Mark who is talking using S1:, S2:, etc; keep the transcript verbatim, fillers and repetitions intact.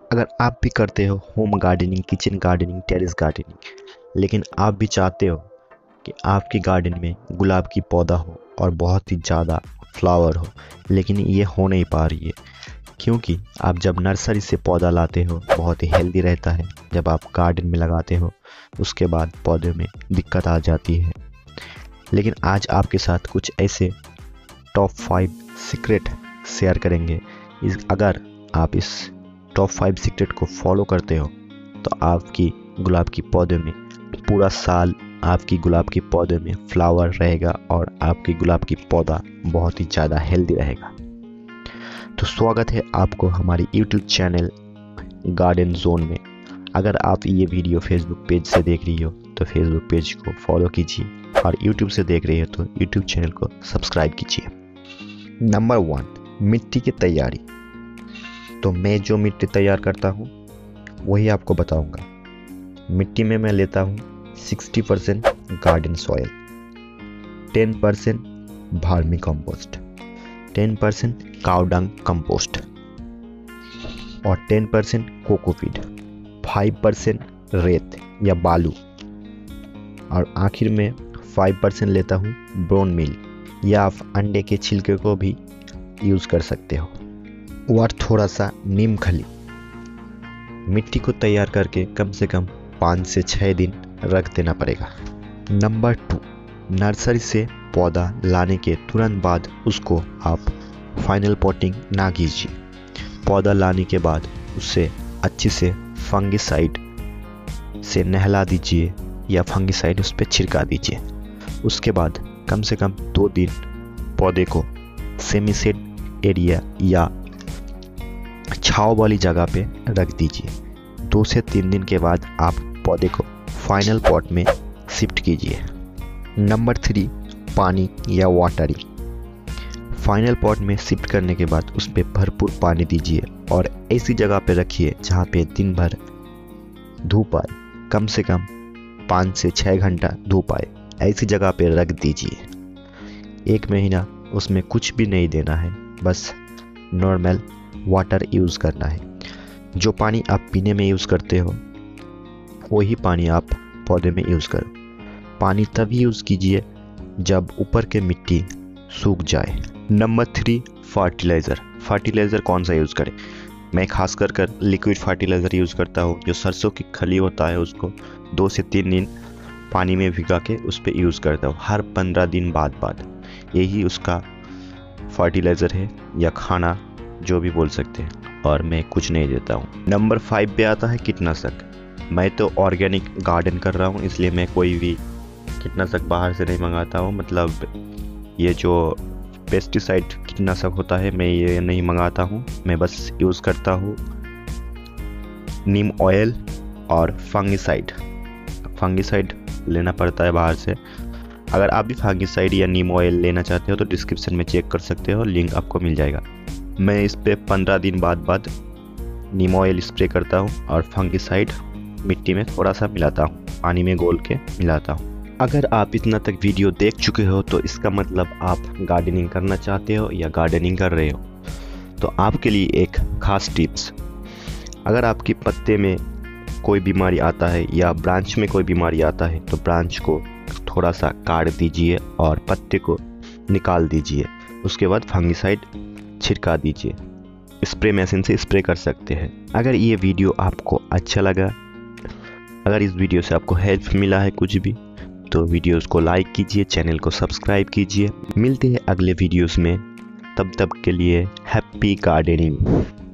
S1: अगर आप भी करते हो home gardening, kitchen gardening, terrace gardening, लेकिन आप भी चाहते हो कि आपकी गार्डन में गुलाब की पौधा हो और बहुत ही ज़्यादा फ्लावर हो, लेकिन ये हो नहीं पा रही है क्योंकि आप जब नर्सरी से पौधा लाते हो बहुत ही हेल्दी रहता है, जब आप गार्डन में लगाते हो उसके बाद पौधे में दिक्कत आ जाती है। लेकिन आज आपके साथ कुछ ऐसे टॉप फाइव सीक्रेट शेयर करेंगे। इस अगर आप इस टॉप फाइव सीक्रेट को फॉलो करते हो तो आपकी गुलाब की पौधे में पूरा साल आपकी गुलाब की पौधे में फ्लावर रहेगा और आपकी गुलाब की पौधा बहुत ही ज़्यादा हेल्दी रहेगा। तो स्वागत है आपको हमारी यूट्यूब चैनल गार्डन जोन में। अगर आप ये वीडियो फेसबुक पेज से देख रही हो तो फेसबुक पेज को फॉलो कीजिए और यूट्यूब से देख रही हो तो यूट्यूब चैनल को सब्सक्राइब कीजिए। नंबर वन, मिट्टी की तैयारी। तो मैं जो मिट्टी तैयार करता हूँ वही आपको बताऊँगा। मिट्टी में मैं लेता हूँ sixty percent garden soil, ten percent vermicompost, ten percent cow dung compost और ten percent cocopeat, five percent रेत या बालू और आखिर में फाइव परसेंट लेता हूँ बोन मील या आप अंडे के छिलके को भी यूज़ कर सकते हो और थोड़ा सा नीम खली। मिट्टी को तैयार करके कम से कम पाँच से छः दिन रख देना पड़ेगा। नंबर टू, नर्सरी से पौधा लाने के तुरंत बाद उसको आप फाइनल पॉटिंग ना कीजिए। पौधा लाने के बाद उसे अच्छे से फंगिसाइड से नहला दीजिए या फंगिसाइड उस पर छिड़का दीजिए। उसके बाद कम से कम दो दिन पौधे को सेमी शेड एरिया या छाँव वाली जगह पे रख दीजिए। दो से तीन दिन के बाद आप पौधे को फाइनल पॉट में शिफ्ट कीजिए। नंबर थ्री, पानी या वाटरिंग। फाइनल पॉट में शिफ्ट करने के बाद उस पर भरपूर पानी दीजिए और ऐसी जगह पे रखिए जहाँ पे दिन भर धूप आए, कम से कम पाँच से छः घंटा धूप आए, ऐसी जगह पे रख दीजिए। एक महीना उसमें कुछ भी नहीं देना है, बस नॉर्मल वाटर यूज़ करना है। जो पानी आप पीने में यूज़ करते हो वही पानी आप पौधे में यूज़ करो। पानी तभी यूज़ कीजिए जब ऊपर के मिट्टी सूख जाए। Number three, fertiliser. फर्टिलाइज़र कौन सा यूज़ करें? मैं खास कर कर लिक्विड फर्टिलाइज़र यूज़ करता हूँ। जो सरसों की खली होता है उसको दो से तीन दिन पानी में भिगा के उस पर यूज़ करता हूँ हर पंद्रह दिन बाद बाद। यही उसका फर्टिलाइज़र है या खाना जो भी बोल सकते हैं, और मैं कुछ नहीं देता हूँ। नंबर फाइव पे आता है कीटनाशक। मैं तो ऑर्गेनिक गार्डन कर रहा हूँ इसलिए मैं कोई भी कीटनाशक बाहर से नहीं मंगाता हूँ। मतलब ये जो पेस्टिसाइड कीटनाशक होता है मैं ये नहीं मंगाता हूँ। मैं बस यूज़ करता हूँ नीम ऑयल और फंगिसाइड। फंगिसाइड लेना पड़ता है बाहर से। अगर आप भी फंगिसाइड या नीम ऑयल लेना चाहते हो तो डिस्क्रिप्शन में चेक कर सकते हो, लिंक आपको मिल जाएगा। मैं इस पे पंद्रह दिन बाद बाद नीम ऑयल स्प्रे करता हूँ और फंगिसाइड मिट्टी में थोड़ा सा मिलाता हूँ, पानी में घोल के मिलाता हूँ। अगर आप इतना तक वीडियो देख चुके हो तो इसका मतलब आप गार्डनिंग करना चाहते हो या गार्डनिंग कर रहे हो। तो आपके लिए एक खास टिप्स, अगर आपके पत्ते में कोई बीमारी आता है या ब्रांच में कोई बीमारी आता है तो ब्रांच को थोड़ा सा काट दीजिए और पत्ते को निकाल दीजिए। उसके बाद फंगिसाइड छिड़का दीजिए। स्प्रे मशीन से स्प्रे कर सकते हैं। अगर ये वीडियो आपको अच्छा लगा, अगर इस वीडियो से आपको हेल्प मिला है कुछ भी, तो वीडियोस को लाइक कीजिए, चैनल को सब्सक्राइब कीजिए। मिलते हैं अगले वीडियोस में, तब तक के लिए हैप्पी गार्डनिंग।